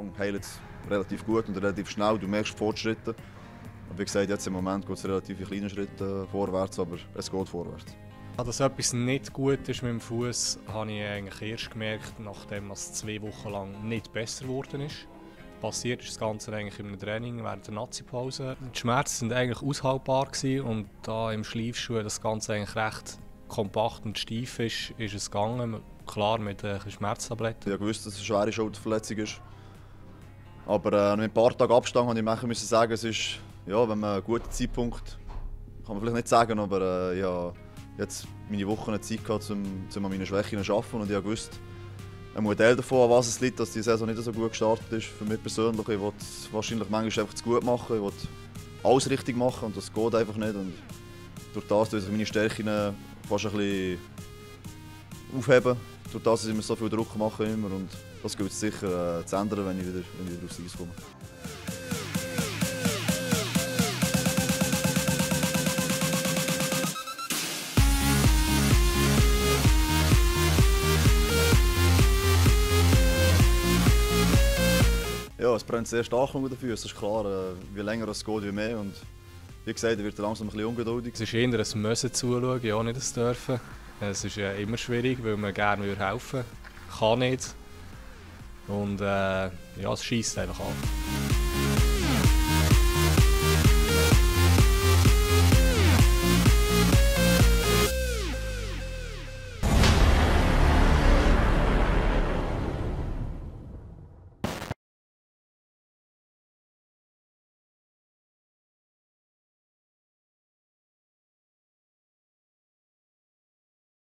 Anfang heilt es relativ gut und relativ schnell. Du merkst Fortschritte. Und wie gesagt, jetzt im Moment geht es relativ in kleinen Schritten vorwärts, aber es geht vorwärts. Dass etwas nicht gut ist mit dem Fuß, habe ich eigentlich erst gemerkt, nachdem es 2 Wochen lang nicht besser geworden ist. Passiert ist das Ganze eigentlich in einem Training während der Nazi-Pause. Die Schmerzen waren eigentlich aushaltbar und da im Schleifschuh das Ganze eigentlich recht kompakt und steif ist es gegangen. Klar mit Schmerztabletten. Ich wusste, dass es eine schwere Schulterverletzung ist. Aber mit ein paar Tagen Abstand musste ich sagen, es ist, ja, wenn man einen guten Zeitpunkt, kann man vielleicht nicht sagen, aber ja, jetzt meine Wochen Zeit gehabt, um an meinen Schwächen zu arbeiten und ich wusste ein Modell davon, an was es liegt, dass die Saison nicht so gut gestartet ist. Für mich persönlich, ich wollte wahrscheinlich manchmal einfach zu gut machen, ich wollte alles richtig machen und das geht einfach nicht. Und durch das, dass ich meine Stärken fast ein bisschen aufheben, durch das, dass ich mir so viel Druck mache immer und das gilt es sicher zu ändern, wenn ich wieder aufs Eis komme. Ja, es brennt sehr stark unter den Füßen, ist klar. Je länger es geht, je mehr. Und wie gesagt, wird langsam ein bisschen ungeduldig. Es ist eher ein Müssen zuschauen, ja nicht ein Dürfen. Es ist immer schwierig, weil man gerne helfen würde. Kann nicht. Und ja, es scheisst einfach an.